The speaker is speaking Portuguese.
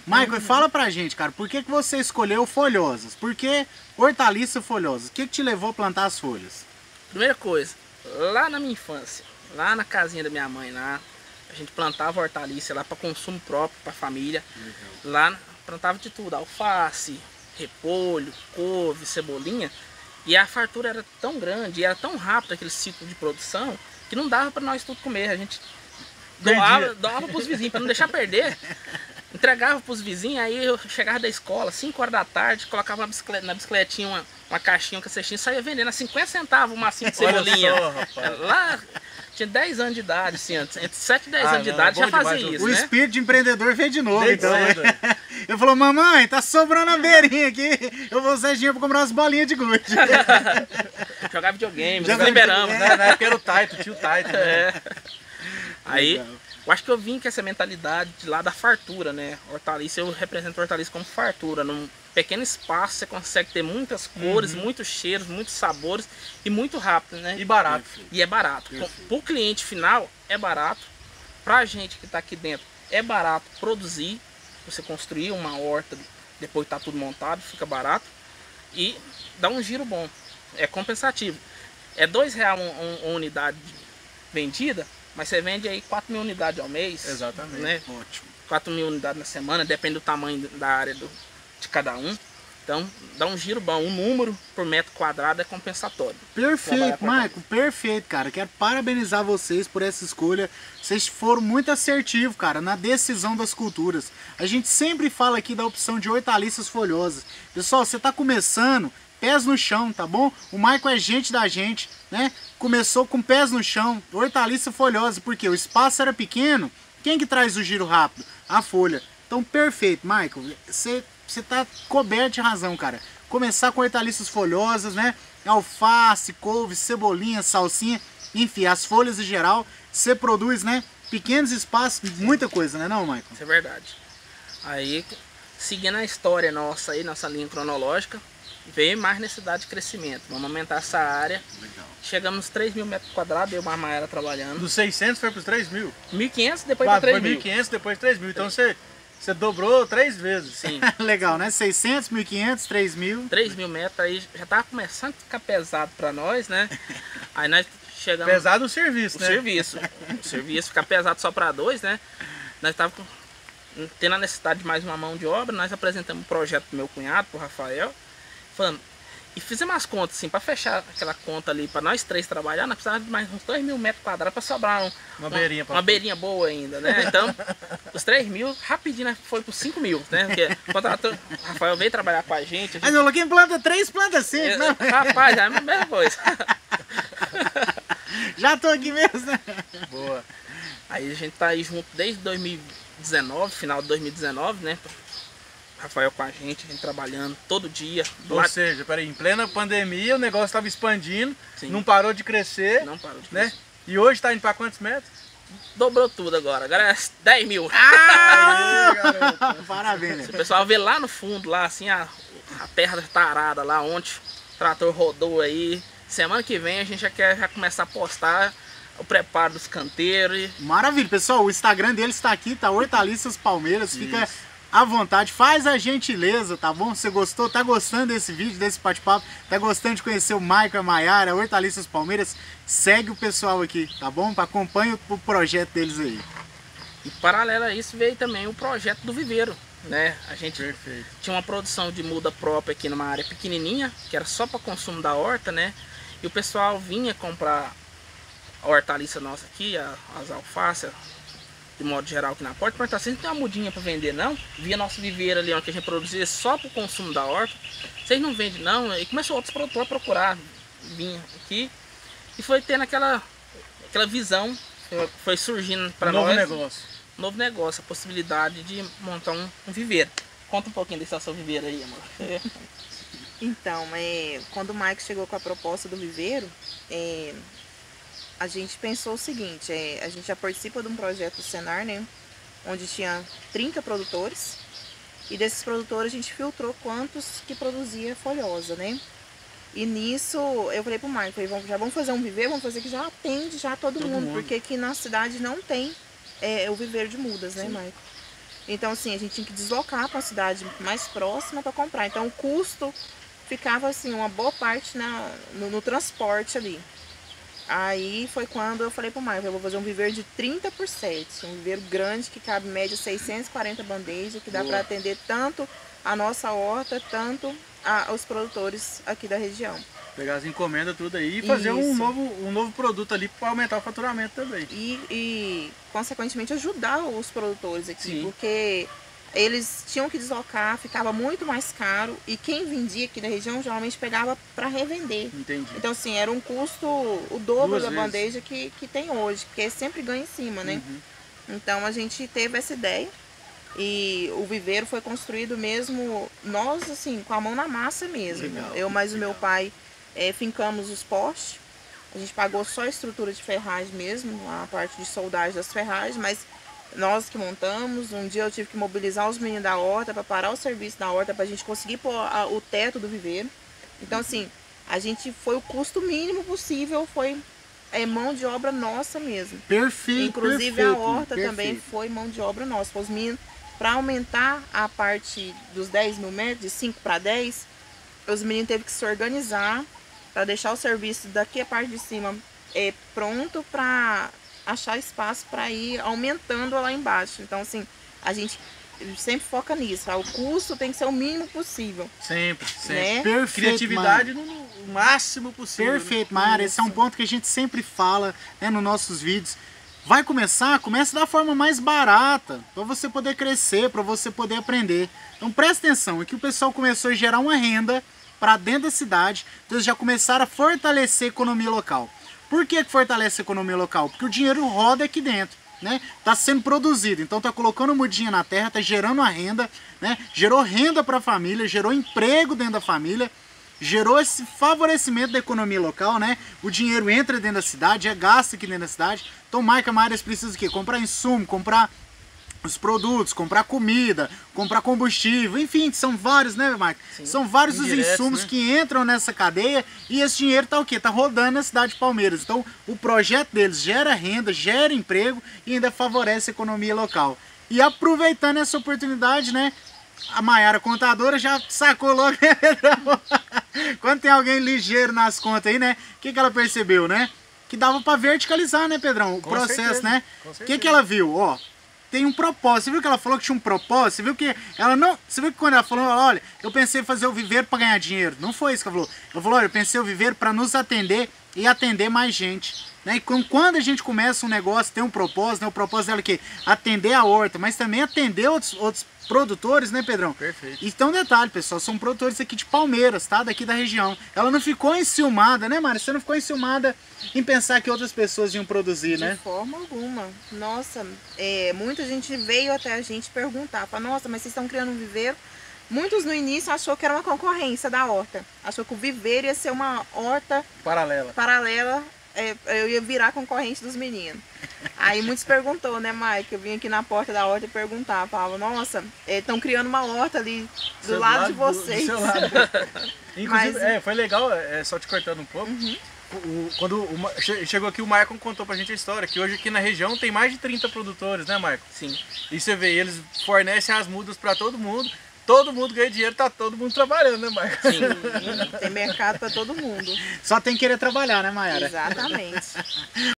Michael, fala pra gente, cara, por que você escolheu folhosas? Por que hortaliça folhosa? O que te levou a plantar as folhas? Primeira coisa, lá na minha infância, lá na casinha da minha mãe, lá, a gente plantava hortaliça lá para consumo próprio, para família. Lá plantava de tudo, alface, repolho, couve, cebolinha. E a fartura era tão grande, e era tão rápido aquele ciclo de produção, que não dava para nós tudo comer. A gente doava para os vizinhos, para não deixar perder. Entregava para os vizinhos, aí eu chegava da escola, 5 horas da tarde, colocava na bicicletinha uma caixinha, uma cestinha, saía vendendo a 50 centavos um macinho de cebolinha. Lá tinha 10 anos de idade, assim, entre 7 e 10 anos de idade já fazia isso, O né? espírito de empreendedor veio de novo, então. Eu falou, mamãe, tá sobrando a beirinha aqui, eu vou usar dinheiro pra comprar umas bolinhas de gude. Jogar videogame, já liberamos. Na época era o Taito, tio Taito. Né? Aí, eu acho que eu vim com essa mentalidade de lá da fartura, né? Hortaliça, eu represento hortaliça como fartura. Num pequeno espaço você consegue ter muitas cores, muitos cheiros, muitos sabores e muito rápido, né? E barato. E é barato. Para o cliente final é barato. Pra gente que tá aqui dentro é barato produzir. Você construir uma horta, depois tá tudo montado, fica barato. E dá um giro bom. É compensativo. É R$2 uma unidade vendida, mas você vende aí 4.000 unidades ao mês. Exatamente. Né? Ótimo. 4.000 unidades na semana, depende do tamanho da área de cada um. Então, dá um giro bom. Um número por metro quadrado é compensatório. Perfeito, Michael, perfeito, cara. Quero parabenizar vocês por essa escolha. Vocês foram muito assertivos, cara, na decisão das culturas. A gente sempre fala aqui da opção de hortaliças folhosas. Pessoal, você tá começando, pés no chão, tá bom? O Michael é gente da gente, né? Começou com pés no chão, hortaliça folhosa, porque o espaço era pequeno. Quem que traz o giro rápido? A folha. Então, perfeito, Michael. Você tá coberto de razão, cara. Começar com hortaliças folhosas, né? Alface, couve, cebolinha, salsinha, enfim, as folhas em geral. Você produz, né? Pequenos espaços, muita coisa, né, não, Michael? Isso é verdade. Aí, seguindo a história nossa aí, nossa linha cronológica, veio mais necessidade de crescimento. Vamos aumentar essa área. Legal. Chegamos nos 3.000 metros quadrados, eu e a Maera trabalhando. Dos 600 foi pros 3.000. 1.500, depois para 3.000. Foi 1.500, depois 3.000. Então você dobrou 3 vezes. Sim. Legal, né? 600, 1.500, 3.000. 3.000 metros aí já tava começando a ficar pesado para nós, né? Aí nós chegamos... Pesado o serviço, né? O serviço ficar pesado só para 2, né? Nós estávamos tendo a necessidade de mais uma mão de obra, nós apresentamos um projeto pro meu cunhado, pro Rafael, falando, e fizemos as contas assim, para fechar aquela conta ali, para nós 3 trabalhar, nós precisávamos de mais uns 2.000 metros quadrados para sobrar uma beirinha boa ainda, né? Então, os 3.000, rapidinho nós foi para 5.000, né? Porque o Rafael veio trabalhar com a gente. Mas não, quem planta 3, planta 5, né? Rapaz, é a mesma coisa. Já tô aqui mesmo, né? Boa. Aí a gente tá aí junto desde 2019, final de 2019, né? Rafael com a gente trabalhando todo dia. Ou seja, peraí, em plena pandemia o negócio estava expandindo, Sim. não parou de crescer. Não parou de né? crescer. E hoje está indo para quantos metros? Dobrou tudo agora é 10.000. Parabéns, né? Se o pessoal vê lá no fundo, lá assim, a terra tá arada lá onde o trator rodou aí. Semana que vem a gente já quer começar a postar o preparo dos canteiros. Maravilha, pessoal, o Instagram dele está aqui, tá? Hortaliças Palmeiras, fica à vontade, faz a gentileza, tá bom? Você gostou, tá gostando desse vídeo, desse bate-papo, tá gostando de conhecer o Michael e a Maiara, Hortaliças Palmeiras, segue o pessoal aqui, tá bom? Acompanha o projeto deles aí. E paralelo a isso veio também o projeto do viveiro, né? A gente tinha uma produção de muda própria aqui numa área pequenininha, que era só para consumo da horta, né? E o pessoal vinha comprar a hortaliça nossa aqui, as alfaces, de modo geral aqui na porta, perguntar, vocês não tem uma mudinha para vender não? Via nosso viveiro ali, onde a gente produzia só para o consumo da horta, vocês não vendem não? E começou outros produtores a procurar, vinha aqui, e foi tendo aquela visão, foi surgindo para nós. Novo negócio, a possibilidade de montar um viveiro. Conta um pouquinho desse seu viveiro aí, amor. Então, quando o Mike chegou com a proposta do viveiro, a gente pensou o seguinte, a gente já participa de um projeto do Senar, né, onde tinha 30 produtores, e desses produtores a gente filtrou quantos que produzia folhosa, né? E nisso eu falei pro Mike, já vamos fazer um viveiro, vamos fazer que já atende já todo mundo, porque aqui na cidade não tem o viveiro de mudas, né, Mike? Então, assim, a gente tinha que deslocar para uma cidade mais próxima para comprar. Então, o custo ficava, assim, uma boa parte no transporte ali. Aí foi quando eu falei pro Marcos, eu vou fazer um viveiro de 30 por 7, um viveiro grande que cabe em média 640 bandejas, que dá para atender tanto a nossa horta, tanto os produtores aqui da região. Pegar as encomendas tudo aí e fazer um novo produto ali para aumentar o faturamento também. E consequentemente ajudar os produtores aqui, Sim. porque eles tinham que deslocar, ficava muito mais caro e quem vendia aqui da região geralmente pegava para revender. Entendi. Então, assim, era um custo o dobro Duas da vezes. bandeja que tem hoje, porque sempre ganha em cima, né? Então, a gente teve essa ideia e o viveiro foi construído mesmo, nós, assim, com a mão na massa mesmo. Legal, Eu mais o meu pai fincamos os postes, a gente pagou só a estrutura de ferragem mesmo, a parte de soldagem das ferragens, mas nós que montamos. Um dia eu tive que mobilizar os meninos da horta para parar o serviço da horta para a gente conseguir pôr o teto do viveiro. Então, assim, a gente foi o custo mínimo possível, foi mão de obra nossa mesmo. Perfeito. Inclusive perfeito, a horta perfeito. também foi mão de obra nossa. Os meninos, para aumentar a parte dos 10 mil metros, de 5 para 10, os meninos teve que se organizar para deixar o serviço daqui a parte de cima pronto para achar espaço para ir aumentando lá embaixo. Então, assim, a gente sempre foca nisso. O custo tem que ser o mínimo possível. Sempre, sempre. Né? Perfeito, Criatividade Mara. no máximo possível. Perfeito, Mayara. Esse é um ponto que a gente sempre fala, né, nos nossos vídeos. Vai começar? Comece da forma mais barata, para você poder crescer, para você poder aprender. Então presta atenção, é que o pessoal começou a gerar uma renda para dentro da cidade, então eles já começaram a fortalecer a economia local. Por que fortalece a economia local? Porque o dinheiro roda aqui dentro, né? Tá sendo produzido, então tá colocando mudinha na terra, tá gerando a renda, né? Gerou renda para a família, gerou emprego dentro da família, gerou esse favorecimento da economia local, né? O dinheiro entra dentro da cidade, é gasto aqui dentro da cidade. Então, marca Maiara precisa o quê? Comprar insumo, comprar os produtos, comprar comida, comprar combustível, enfim, são vários, né, Marco? São vários os Indiretos, insumos né? que entram nessa cadeia e esse dinheiro tá o quê? Tá rodando na cidade de Palmeiras. Então, o projeto deles gera renda, gera emprego e ainda favorece a economia local. E aproveitando essa oportunidade, né, a Mayara contadora já sacou logo, né, Pedrão? Quando tem alguém ligeiro nas contas aí, né, o que ela percebeu, né? Que dava para verticalizar, né, Pedrão? O Com processo, certeza, né? com O que certeza. ela viu? Ó, tem um propósito. Você viu que ela falou que tinha um propósito? Você viu que ela não... Você viu que quando ela falou, olha, eu pensei em fazer o viveiro para ganhar dinheiro. Não foi isso que ela falou. Ela falou, olha, eu pensei o viveiro para nos atender e atender mais gente. Né? E quando a gente começa um negócio, tem um propósito, né? O propósito dela é o quê? Atender a horta, mas também atender outros produtores, né, Pedrão? Perfeito. E então, detalhe, pessoal, são produtores aqui de Palmeiras, tá? Daqui da região. Ela não ficou enciumada, né, Mari? Você não ficou enciumada em pensar que outras pessoas iam produzir, né? De forma alguma. Nossa, muita gente veio até a gente perguntar, fala, nossa, mas vocês estão criando um viveiro? Muitos no início achou que era uma concorrência da horta. Achou que o viveiro ia ser uma horta paralela, eu ia virar concorrente dos meninos. Aí muitos perguntou, né, Mike? Eu vim aqui na porta da horta e perguntar, falava, nossa, estão criando uma horta ali do lado de vocês. Do seu lado. Inclusive, Mas- foi legal, só te cortando um pouco. Quando chegou aqui, o Maicon contou pra gente a história, que hoje aqui na região tem mais de 30 produtores, né, Maicon? Sim. E você vê, eles fornecem as mudas pra todo mundo ganha dinheiro, tá todo mundo trabalhando, né, Maicon? Sim. Tem mercado para todo mundo. Só tem que querer trabalhar, né, Mayara? Exatamente.